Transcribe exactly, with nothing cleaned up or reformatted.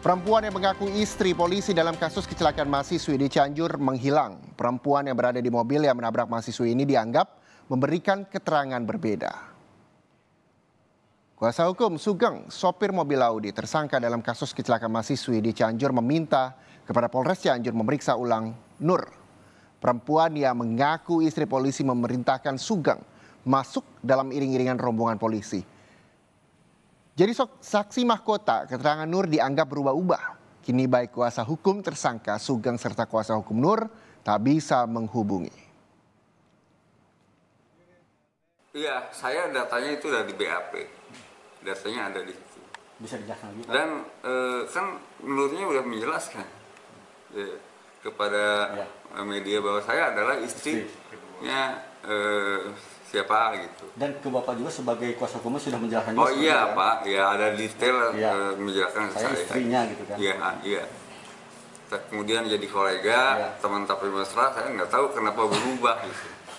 Perempuan yang mengaku istri polisi dalam kasus kecelakaan mahasiswi di Cianjur menghilang. Perempuan yang berada di mobil yang menabrak mahasiswi ini dianggap memberikan keterangan berbeda. Kuasa hukum Sugeng, sopir mobil Audi tersangka dalam kasus kecelakaan mahasiswi di Cianjur meminta kepada Polres Cianjur memeriksa ulang Nur. Perempuan yang mengaku istri polisi memerintahkan Sugeng masuk dalam iring-iringan rombongan polisi. Jadi saksi mahkota, keterangan Nur dianggap berubah-ubah. Kini baik kuasa hukum tersangka Sugeng serta kuasa hukum Nur tak bisa menghubungi. Iya, saya datanya itu dari B A P. Datanya ada di situ. Bisa dijelaskan lagi, Pak? Dan e, kan Nurnya udah menjelaskan e, kepada ya. media bahwa saya adalah istrinya e, siapa gitu. Dan ke Bapak juga sebagai kuasa hukumnya sudah menjelaskan. Oh iya kan? Pak, ya ada detail ya. uh, menjelaskan saya, saya istrinya gitu kan. Iya, iya. Kemudian jadi kolega, ya. teman tapi mesra, saya nggak tahu kenapa berubah gitu.